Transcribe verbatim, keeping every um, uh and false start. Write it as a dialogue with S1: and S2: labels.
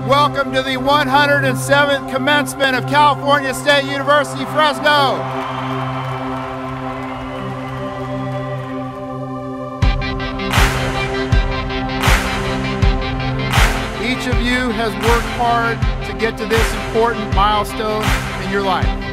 S1: Welcome to the one hundred seventh commencement of California State University, Fresno. Each of you has worked hard to get to this important milestone in your life.